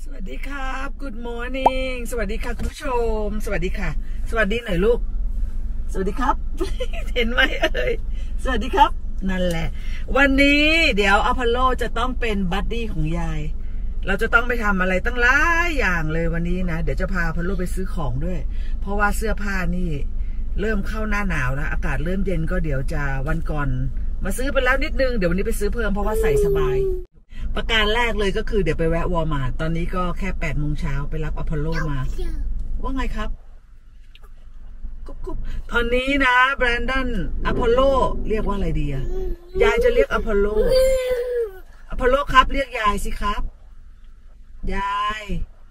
วัสดีครับ Good morning สวัสดีค่ะคุณผู้ชมสวัสดีค่ะสวัสดีหน่อยลูกสวัสดีครับ เห็นไหมสวัสดีครับนั่นแหละวันนี้เดี๋ยวอพอลโลจะต้องเป็นบัดดี้ของยายเราจะต้องไปทำอะไรตั้งหลายอย่างเลยวันนี้นะเดี๋ยวจะพาอพอลโลไปซื้อของด้วยเพราะว่าเสื้อผ้านี่เริ่มเข้าหน้าหนาวแล้วอากาศเริ่มเย็นก็เดี๋ยวจะวันก่อนมาซื้อไปแล้วนิดนึงเดี๋ยววันนี้ไปซื้อเพิ่มเพราะว่าใส่สบายประการแรกเลยก็คือเดี๋ยวไปแวะวอลมาร์ทตอนนี้ก็แค่8 โมงเช้าไปรับอพอลโลมาว่าไงครับกุ๊บตอนนี้นะแบรนดอนอพอลโลเรียกว่าอะไรดีอะยายจะเรียกอพอลโลครับเรียกยายสิครับยาย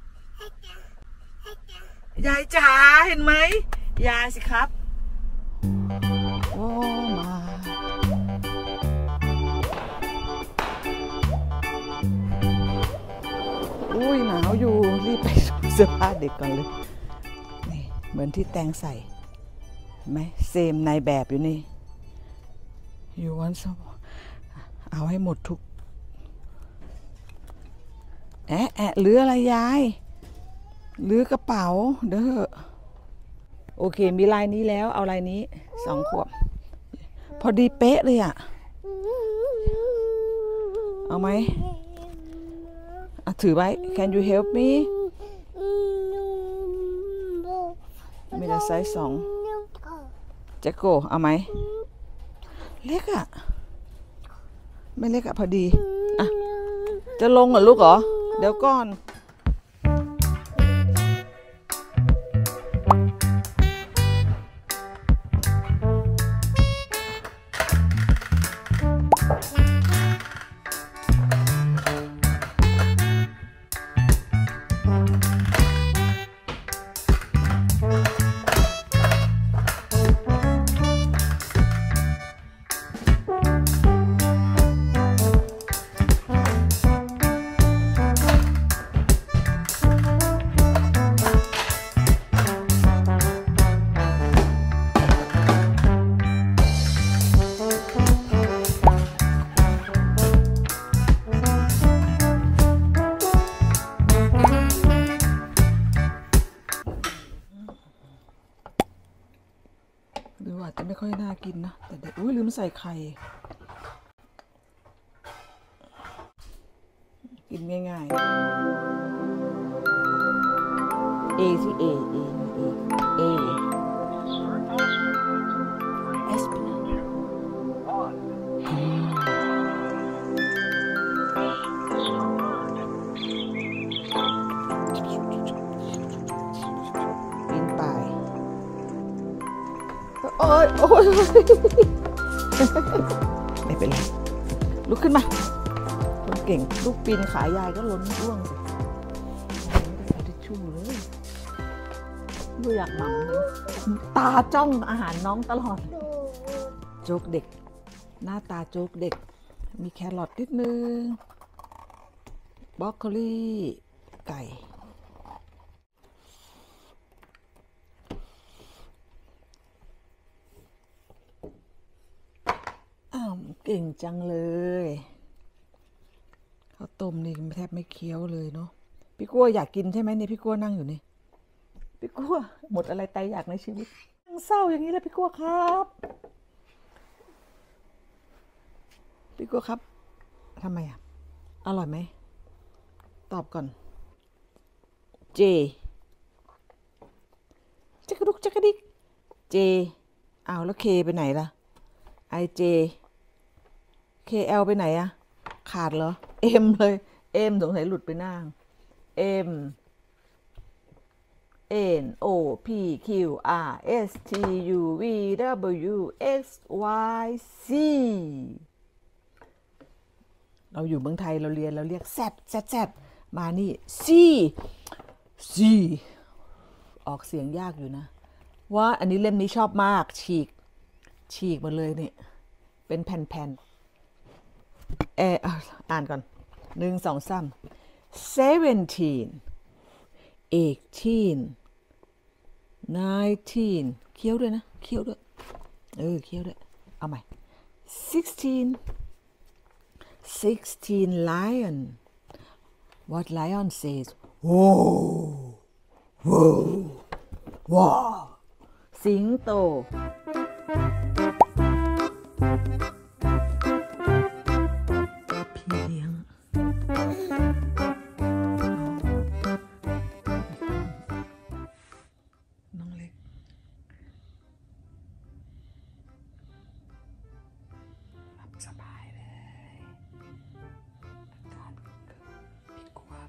จ๋าเห็นไหมยายสิครับโอ้มาอุ้ยหนาวอยู่รีบไปเสื้อผ้าเด็กก่อนเลยนี่เหมือนที่แตงใส่ไหมเซมในแบบอยู่นี่อยู่วันสองเอาให้หมดทุกแอะหรืออะไรยายหรือกระเป๋าเด้อโอเคมีลายนี้แล้วเอาลายนี้2 ขวบพอดีเป๊ะเลยอ่ะเอาไหมถือไว้ Can you help me มีแต่ไซส์2แจ็คโกเอาไหมเล็กอ่ะไม่เล็กอ่ะพอดีอ่ะจะลงเหรอลูกเหรอเดี๋ยวก่อนหรือว่าจะไม่ค่อยน่ากินนะแต่เด็กอุ้ยลืมใส่ไข่กินง่ายๆA ที่ A เอสปีกินไปโอ้ยไม่เป็นไรลุกขึ้นมาคนเก่งลูกปีนขายายก็ล้นร่วงไม่ได้ทิชชู่เลยดูอยากหมั่นตาจ้องอาหารน้องตลอดโจ๊กเด็กหน้าตาโจ๊กเด็กมีแครอทนิดนึงบรอกโคลีไก่เก่งจังเลยข้าวต้มนี่แทบไม่เคี้ยวเลยเนาะพี่กัวอยากกินใช่ไหมเนี่ยพี่กัวนั่งอยู่นี่พี่กัวหมดอะไรตายอยากในชีวิตนั่งเศร้าอย่างนี้แล้วพี่กัวครับพี่กัวครับทำไมอ่ะอร่อยไหมตอบก่อนเจจักรดุกจักรดิกเจเอาแล้วเคไปไหนล่ะไอเจKL ไปไหนอะขาดเหรอ M เลย M สงสัยหลุดไปนั่ง M N O P Q R S T U V W X Y Z เราอยู่เมืองไทยเราเรียก Z มานี่ C ออกเสียงยากอยู่นะว่าอันนี้เล่มนี้ชอบมากฉีกมาเลยเนี่ยเป็นแผ่นอ่านก่อน1 2 3 17 18 19เคี้ยวด้วยนะเคี้ยวด้วยเคี้ยวด้วยเอาใหม่16 lion what lion says โอ้โหว้าสิงโตพี่เลี้ยงน้องเล็กหลับสบายเลยอากาศผิดกว่า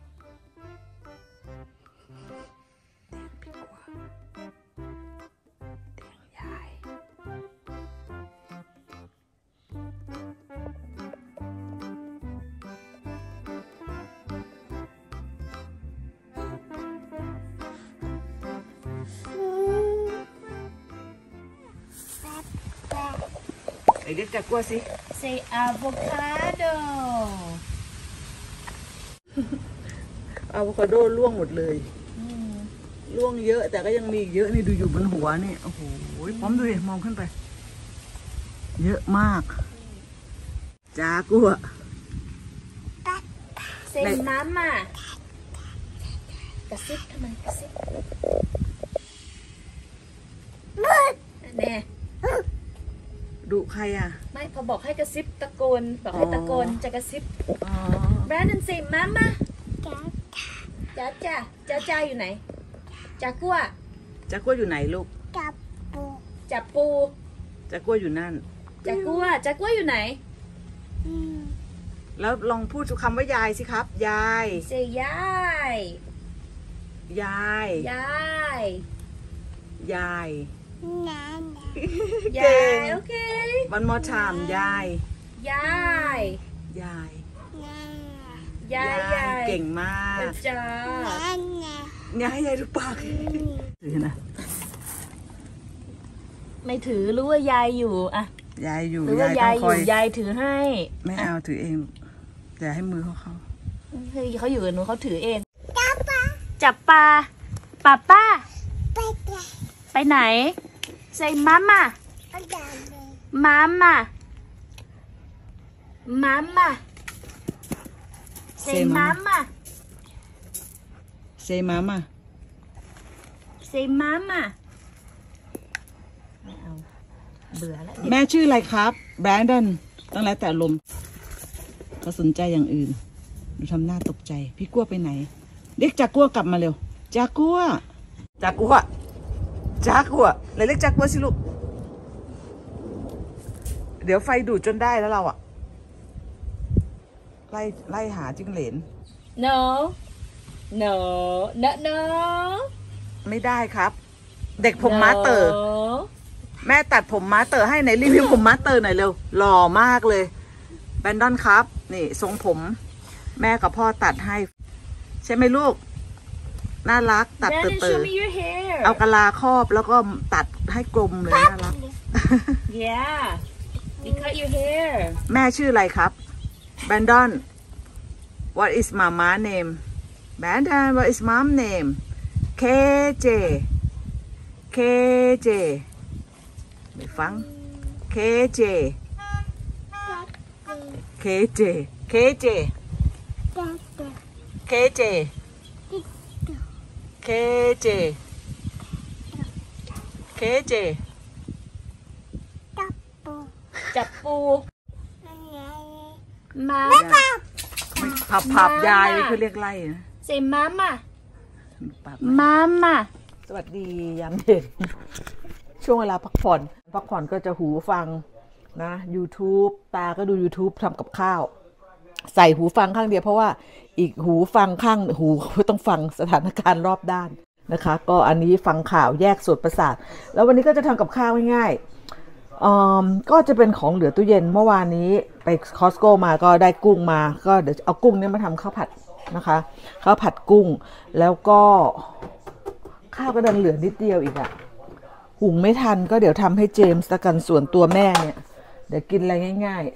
เตียงผิดกว่าเตียงใหญ่ไอเด็กจากกัวสิ Say avocado อะโวคาโดร่วงหมดเลยร่วงเยอะแต่ก็ยังมีเยอะนี่ดูอยู่บนหัวนี่โอ้โหพร้อมดูดิมองขึ้นไปเยอะมากจากัว Say mama กระซิบทำไมกระซิบแน่ดุใครอ่ะไม่พอบอกให้กระซิบตะโกนบอกให้ตะโกนจะกระซิบอ๋อ Brandon say mama จ้าจ้าจ้าจ้าอยู่ไหนจากัวจากัวอยู่ไหนลูกจับปูจากัวอยู่นั่นจากัวอยู่ไหนแล้วลองพูดคำว่ายายสิครับยาย Say ยายยายยายยายยายโอเควันมอชามยายยายยายยายเก่งมากจ้ายายดูปากถือนะไม่ถือรู้ว่ายายอยู่อะยายอยู่หรือว่ายายอยู่ยายถือให้ไม่เอาถือเองอย่าให้มือเขาเฮ้ยเขาอยู่กับหนูเขาถือเองจับปลาป้าไปไหนใส่มาม่าใส่มาม่าเซมามาใส่มาม่าไม่เอาเบื่อแล้วแม่ชื่ออะไรครับแบรนดอนต้องแล้วแต่ลมเขาสนใจอย่างอื่นดูทำหน้าตกใจพี่กั้วไปไหนเรียกจากัวกลับมาเร็วจากัวเลยเรียกจากัวสิลูกเดี๋ยวไฟดูดจนได้แล้วเราอะไล่หาจิ้งเหลน no ไม่ได้ครับ เด็กผมม้าเต๋อแม่ตัดผมม้าเต๋อให้ไหนรีวิวผมม้าเต๋อหน่อยเร็วหล่อมากเลยแบนดอนครับนี่ทรงผมแม่กับพ่อตัดให้ใช่ไหมลูกน่ารักตัดเต๋อเอากะลาครอบแล้วก็ตัดให้กลมเลยน่ารัก yeah you cut your hair แม่ชื่ออะไรครับแบนดอน what is mama name แบนดอน what is mom name KJ ไม่ฟัง KJ จับปูมาผับยายคือเรียกไล่นะเซมาม่าสวัสดียามเย็นช่วงเวลาพักผ่อนก็จะหูฟังนะ YouTube ตาก็ดู YouTube ทำกับข้าวใส่หูฟังข้างเดียวเพราะว่าอีกหูฟังข้างหูต้องฟังสถานการณ์รอบด้านนะคะก็อันนี้ฟังข่าวแยกส่วนประสาทแล้ววันนี้ก็จะทำกับข้าวง่ายๆก็จะเป็นของเหลือตู้เย็นเมื่อวานนี้ไปคอสโก้มาก็ได้กุ้งมาก็เดี๋ยวเอากุ้งนี้มาทำข้าวผัดนะคะข้าวผัดกุ้งแล้วก็ข้าวก็ดันเหลือนิดเดียวอีกอะหุงไม่ทันก็เดี๋ยวทำให้เจมส์ละกันส่วนตัวแม่เนี่ยเดี๋ยวกินอะไรง่าย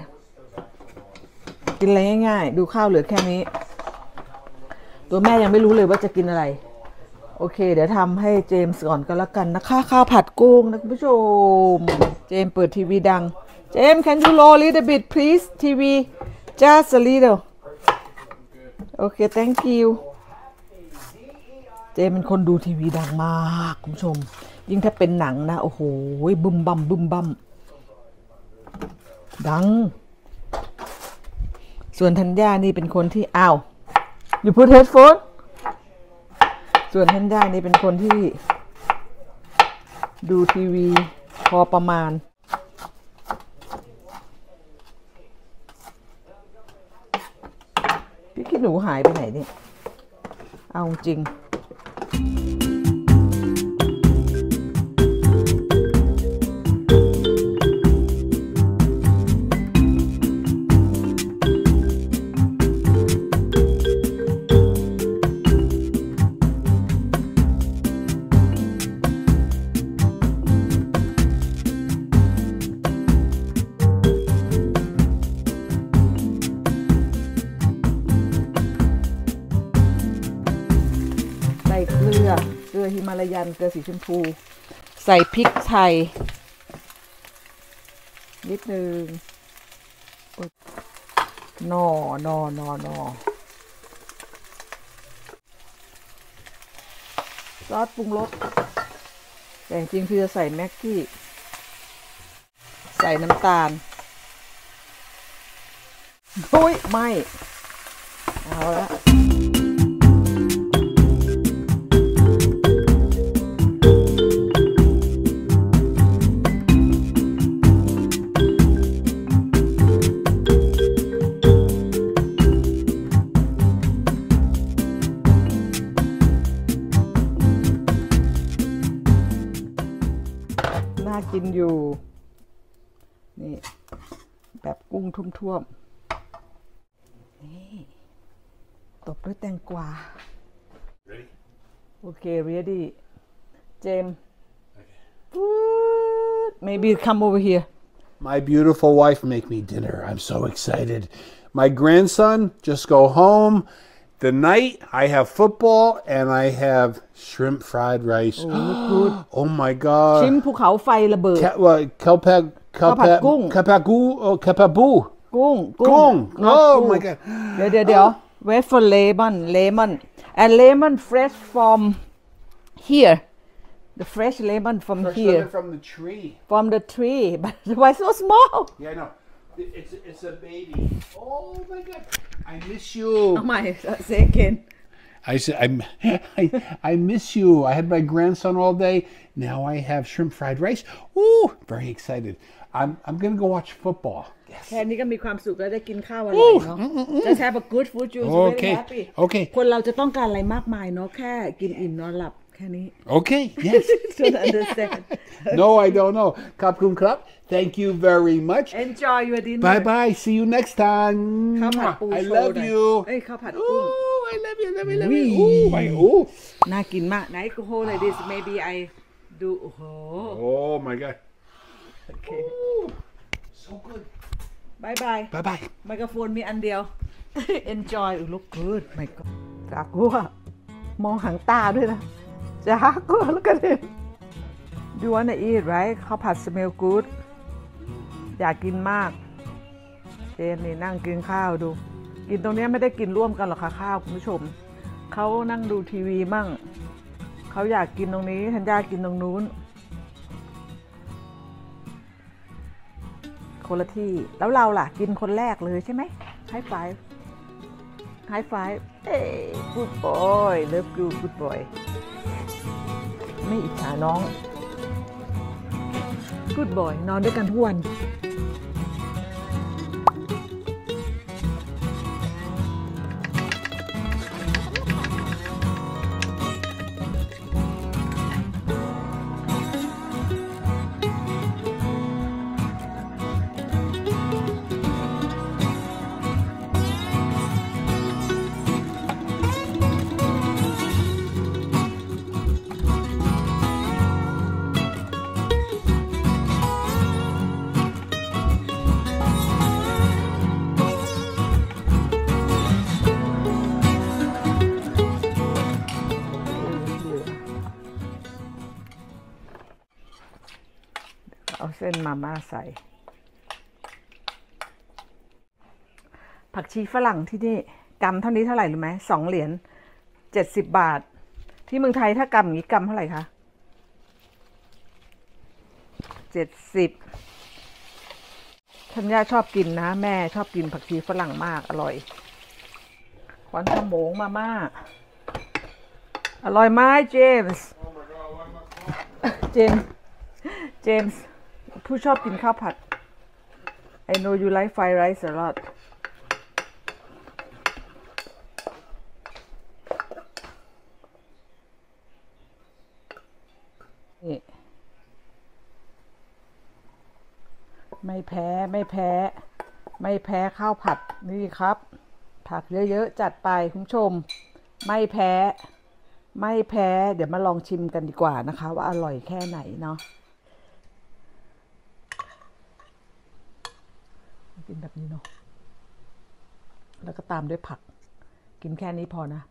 ๆดูข้าวเหลือแค่นี้ตัวแม่ยังไม่รู้เลยว่าจะกินอะไรโอเคเดี๋ยวทำให้เจมส์ก่อนก็แล้วกันนะคะข้าวผัดกุ้งนะคุณผู้ชมเจมส์เปิดทีวีดังเจมส์ can you lower a little bit please TV just a little okay thank you เจเป็นคนดูทีวีดังมากคุณผู้ชมยิ่งถ้าเป็นหนังนะโอ้โหบึมบัมบึมบัมดังส่วนธัญญานี่เป็นคนที่อ้าวอยู่พูดเฮดโฟนส่วนธัญญานี่เป็นคนที่ดูทีวีพอประมาณพี่ขี้หนูหายไปไหนเนี่ยเอาจริงเกลือฮิมาลายันเกลือสีชมพูใส่พริกไทยนิดนึงนอซอสปรุงรสแต่จริงๆคือจะใส่แม็กกี้ใส่น้ำตาลอุ้ยไม่เอาละน่ากินอยู่นี่แบบกุ้งท่วมๆนี่ตบด้วยแตงกวาโอเค ready เจม maybe come over here My beautiful wife make me dinner. I'm so excited. My grandson just go home. Tonight I have football and I have shrimp fried rice. Good. Oh my god. ชิมภูเขาไฟระเบิด Kapagu. Gung. Oh my god. เดี๋ยว wait for lemon and lemon fresh from here the fresh lemon from here From the tree. from the tree but why so small Yeah, no. It's a baby. Oh my god. I miss you. oh my second I said, I miss you. I had my grandson all day. Now I have shrimp fried rice. Ooh, very excited. I'm gonna go watch football. Yes. แค่นี้ก็มีความสุขแล้วได้กินข้าวอร่อยเนาะ Just have a good food you very Okay. happy Okay. คนเราจะต้องการอะไรมากมายเนาะแค่กินอิ่มนอนหลับแค่นี้ Okay. Yes. Don't understand No, I don't know. Kapkum Krap. Thank you very much. enjoy your dinner Bye bye. See you next time. ข้าวผัดปู I โชว์ love หน่อย you. เอ้ยข้าวผัดกุ้ง Ooh, I love you. Ooh, my ooh. น่ากินมากไหนกูโฮเลย this maybe I do โอ้โห Oh my god. Okay. Ooh, so good. บายบาย Bye bye. ไมโครโฟนมีอันเดียว enjoy look good my god จากัวมองหางตาด้วยนะจากัวแล้วกันเลย you wanna eat right ข้าวผัด smell good อยากกินมากเจนนี่นั่งกินข้าวดูกินตรงนี้ไม่ได้กินร่วมกันหรอกค่ะข้าวคุณผู้ชมเขานั่งดูทีวีมั่งเขาอยากกินตรงนี้ธัญญากินตรงนู้นคนละที่แล้วเราล่ะกินคนแรกเลยใช่ไหมไฮไฟว์ไฮไฟว์เอ้กูดบอยเลิฟยูกูดบอยไม่อิจฉาน้องกูดบอยนอนด้วยกันทุกวันเอาเส้นมาม่าใส่ผักชีฝรั่งที่นี่กำเท่านี้เท่าไหร่รู้ไหม2 เหรียญ70 บาทที่เมืองไทยถ้ากำอย่างนี้กำเท่าไหร่คะ70ธัญญาชอบกินนะแม่ชอบกินผักชีฝรั่งมากอร่อยควันขโมงมาม่าอร่อยไหมเจมส์เจมส์ผู้ชอบกินข้าวผัด I know you like fried rice a lotนี่ไม่แพ้ข้าวผัดนี่ครับผักเยอะๆจัดไปคุณผู้ชมไม่แพ้เดี๋ยวมาลองชิมกันดีกว่านะคะว่าอร่อยแค่ไหนเนาะกินแบบนี้เนาะแล้วก็ตามด้วยผักกินแค่นี้พอนะ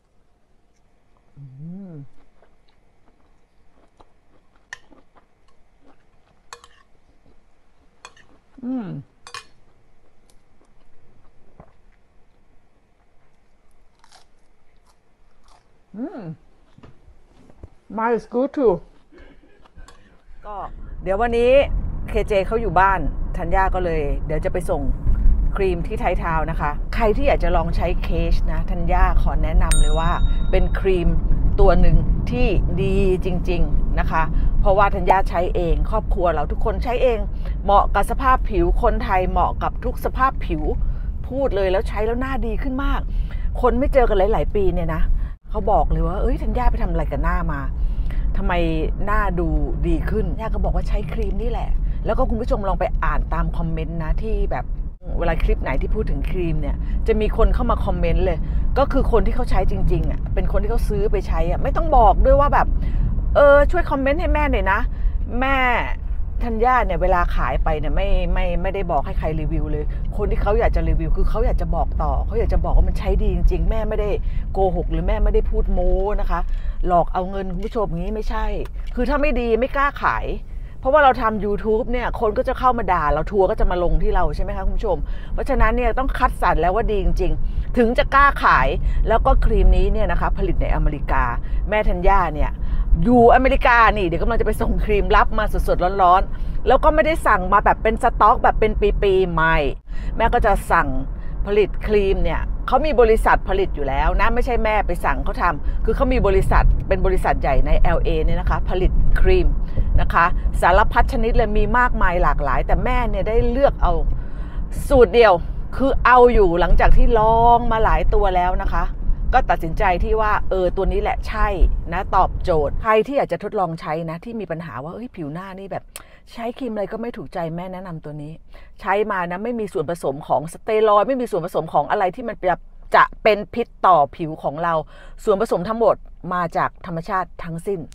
Mine is good too ก็เดี๋ยววันนี้ KJ เขาอยู่บ้านธัญญาก็เลยเดี๋ยวจะไปส่งครีมที่ไททาวน์นะคะใครที่อยากจะลองใช้เคชนะธัญญาขอแนะนำเลยว่าเป็นครีมตัวหนึ่งที่ดีจริงๆนะคะเพราะว่าธัญญาใช้เองครอบครัวเราทุกคนใช้เองเหมาะกับสภาพผิวคนไทยเหมาะกับทุกสภาพผิวพูดเลยแล้วใช้แล้วหน้าดีขึ้นมากคนไม่เจอกันหลายๆปีเนี่ยนะเขาบอกเลยว่าธัญญาไปทำอะไรกับหน้ามาทำไมหน้าดูดีขึ้นย่าก็บอกว่าใช้ครีมนี่แหละแล้วก็คุณผู้ชมลองไปอ่านตามคอมเมนต์นะที่แบบเวลาคลิปไหนที่พูดถึงครีมเนี่ยจะมีคนเข้ามาคอมเมนต์เลยก็คือคนที่เขาใช้จริงๆอ่ะเป็นคนที่เขาซื้อไปใช้อ่ะไม่ต้องบอกด้วยว่าแบบช่วยคอมเมนต์ให้แม่หน่อยนะแม่ธัญญาเนี่ยเวลาขายไปเนี่ยไม่ได้บอกให้ใครรีวิวเลยคนที่เขาอยากจะรีวิวคือเขาอยากจะบอกต่อเขาอยากจะบอกว่ามันใช้ดีจริงๆแม่ไม่ได้โกหกหรือแม่ไม่ได้พูดโม้นะคะหลอกเอาเงินคุณผู้ชมอย่างนี้ไม่ใช่คือถ้าไม่ดีไม่กล้าขายเพราะว่าเราทำ YouTube เนี่ยคนก็จะเข้ามาด่าเราทัวร์ก็จะมาลงที่เราใช่ไหมคะคุณผู้ชมเพราะฉะนั้นเนี่ยต้องคัดสรรแล้วว่าดีจริงๆถึงจะกล้าขายแล้วก็ครีมนี้เนี่ยนะคะผลิตในอเมริกาแม่ธัญญาเนี่ยอยู่อเมริกานี่เดี๋ยวกำลังจะไปส่งครีมรับมาสดๆร้อนๆแล้วก็ไม่ได้สั่งมาแบบเป็นสต็อกแบบเป็นปีๆไม่แม่ก็จะสั่งผลิตครีมเนี่ยเขามีบริษัทผลิตอยู่แล้วนะไม่ใช่แม่ไปสั่งเขาทำคือเขามีบริษัทเป็นบริษัทใหญ่ใน LA เนี่ยนะคะผลิตครีมนะคะสารพัดชนิดเลยมีมากมายหลากหลายแต่แม่เนี่ยได้เลือกเอาสูตรเดียวคือเอาอยู่หลังจากที่ลองมาหลายตัวแล้วนะคะก็ตัดสินใจที่ว่าตัวนี้แหละใช่นะตอบโจทย์ใครที่อยากจะทดลองใช้นะที่มีปัญหาว่าผิวหน้านี่แบบใช้ครีมอะไรก็ไม่ถูกใจแม่แนะนำตัวนี้ใช้มานะไม่มีส่วนผสมของสเตียรอยด์ไม่มีส่วนผสมของอะไรที่มันจะเป็นพิษต่อผิวของเราส่วนผสมทั้งหมดมาจากธรรมชาติทั้งสิ้น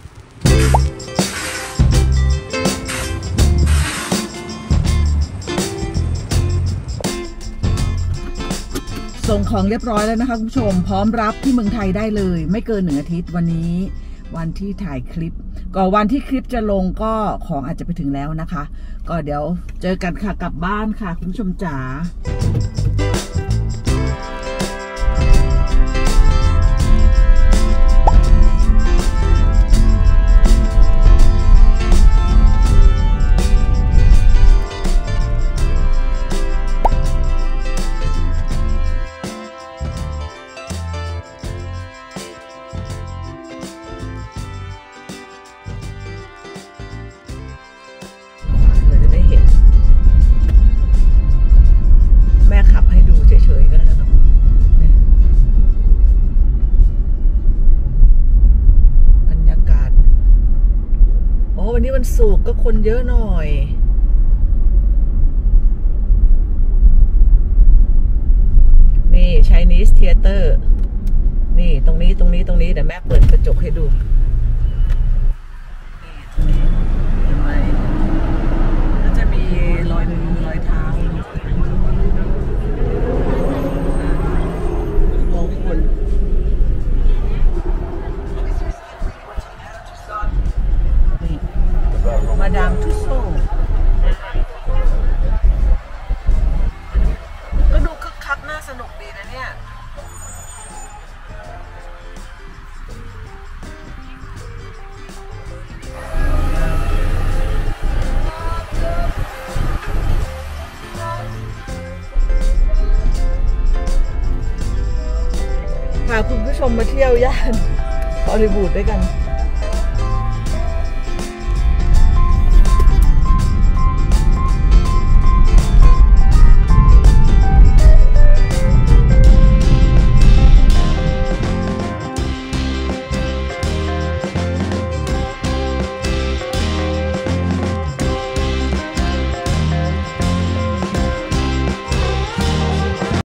ส่งของเรียบร้อยแล้วนะคะคุณผู้ชมพร้อมรับที่เมืองไทยได้เลยไม่เกิน1 อาทิตย์วันนี้วันที่ถ่ายคลิปก็วันที่คลิปจะลงก็ของอาจจะไปถึงแล้วนะคะก็เดี๋ยวเจอกันค่ะกลับบ้านค่ะคุณผู้ชมจ๋าวันนี้วันศุกร์ก็คนเยอะหน่อยนี่ Chinese Theater นี่ตรงนี้เดี๋ยวแม่เปิดกระจกให้ดูนี่ตรงนี้เห็นไหมก็จะมีรอยมือรอยเท้าของคนมาดามทุสโซก็ดูคึกคักน่าสนุกดีนะเนี่ยพาคุณผู้ชมมาเที่ยวย่านฮอลลีวูดด้วยกัน